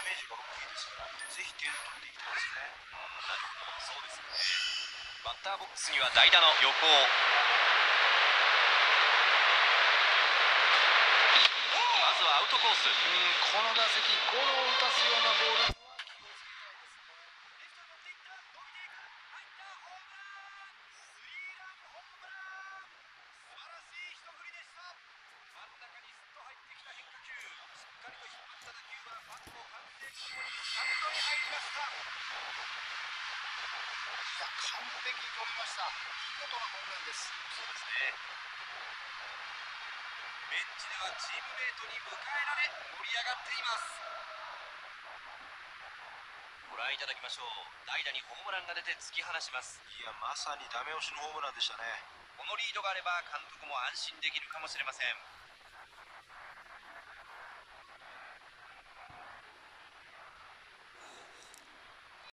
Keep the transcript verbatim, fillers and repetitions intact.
メージが大きいですから、ぜひ点を取っていきたいですね。 なるほど、そうですね。バッターボックスには代打の横尾。まずはアウトコース。 うん、この打席ゴロを打たすようなボールには気をつけたいですね。完璧に取りました。見事なホームランです。 そうですね。ベンチではチームメイトに迎えられ盛り上がっています。ご覧いただきましょう。代打にホームランが出て突き放します。 いや、まさにダメ押しのホームランでしたね。 このリードがあれば監督も安心できるかもしれません。